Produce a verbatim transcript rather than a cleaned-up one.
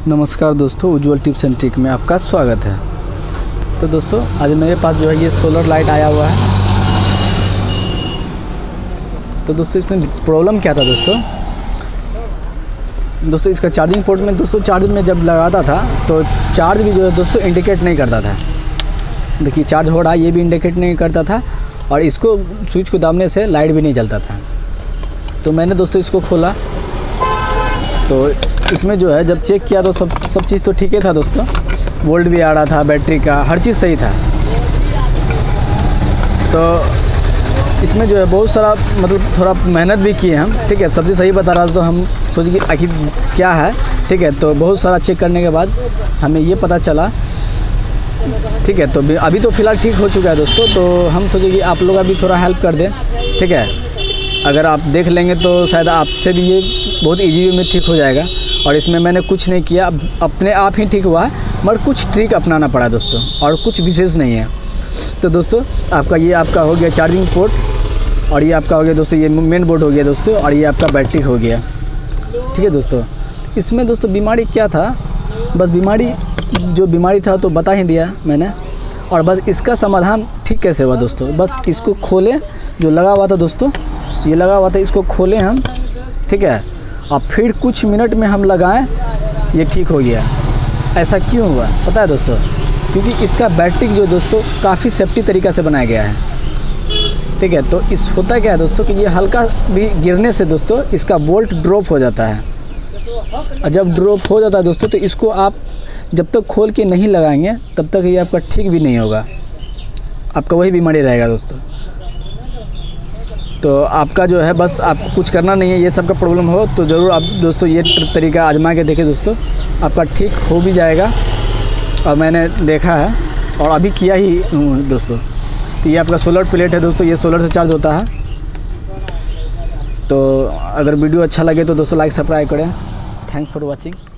नमस्कार दोस्तों, उज्ज्वल tips and trick में आपका स्वागत है। तो दोस्तों आज मेरे पास जो है ये सोलर लाइट आया हुआ है। तो दोस्तों इसमें प्रॉब्लम क्या था दोस्तों दोस्तों इसका चार्जिंग पोर्ट में दोस्तों चार्ज में जब लगाता था तो चार्ज भी जो है दोस्तों इंडिकेट नहीं करता था। देखिए चार्ज हो रहा है, ये भी इंडिकेट नहीं करता था और इसको स्विच को दाबने से लाइट भी नहीं जलता था। तो मैंने दोस्तों इसको खोला तो इसमें जो है जब चेक किया तो सब सब चीज़ तो ठीक ही था दोस्तों। वोल्ट भी आ रहा था, बैटरी का हर चीज़ सही था। तो इसमें जो है बहुत सारा मतलब थोड़ा मेहनत भी किए हम, ठीक है। सब चीज़ सही बता रहा था तो हम सोचे कि आखिर क्या है, ठीक है। तो बहुत सारा चेक करने के बाद हमें ये पता चला, ठीक है। तो अभी तो फ़िलहाल ठीक हो चुका है दोस्तों। तो हम सोचे कि आप लोग अभी थोड़ा हेल्प कर दें, ठीक है। अगर आप देख लेंगे तो शायद आपसे भी ये बहुत इजी वे में ठीक हो जाएगा। और इसमें मैंने कुछ नहीं किया, अपने आप ही ठीक हुआ है, मगर कुछ ट्रिक अपनाना पड़ा दोस्तों और कुछ विशेष नहीं है। तो दोस्तों आपका ये आपका हो गया चार्जिंग पोर्ट और ये आपका हो गया दोस्तों ये मेन बोर्ड हो गया दोस्तों और ये आपका बैटरी हो गया, ठीक है दोस्तों। इसमें दोस्तों बीमारी क्या था, बस बीमारी जो बीमारी था तो बता ही दिया मैंने। और बस इसका समाधान ठीक कैसे हुआ दोस्तों, बस इसको खोलें, जो लगा हुआ था दोस्तों ये लगा हुआ था, इसको खोलें हम, ठीक है। और फिर कुछ मिनट में हम लगाएं, ये ठीक हो गया। ऐसा क्यों हुआ पता है दोस्तों, क्योंकि इसका बैटरी जो दोस्तों काफ़ी सेफ्टी तरीक़ा से बनाया गया है, ठीक है। तो इस होता क्या है दोस्तों कि ये हल्का भी गिरने से दोस्तों इसका वोल्ट ड्रॉप हो जाता है। और जब ड्रॉप हो जाता है दोस्तों तो इसको आप जब तक खोल के नहीं लगाएंगे तब तक ये आपका ठीक भी नहीं होगा, आपका वही बीमारी रहेगा दोस्तों। तो आपका जो है बस आपको कुछ करना नहीं है, ये सब का प्रॉब्लम हो तो ज़रूर आप दोस्तों ये तरीका आजमा के देखें दोस्तों, आपका ठीक हो भी जाएगा। और मैंने देखा है और अभी किया ही हूँ दोस्तों। तो ये आपका सोलर प्लेट है दोस्तों, ये सोलर से चार्ज होता है। तो अगर वीडियो अच्छा लगे तो दोस्तों लाइक सब्सक्राइब करें। Thanks for watching.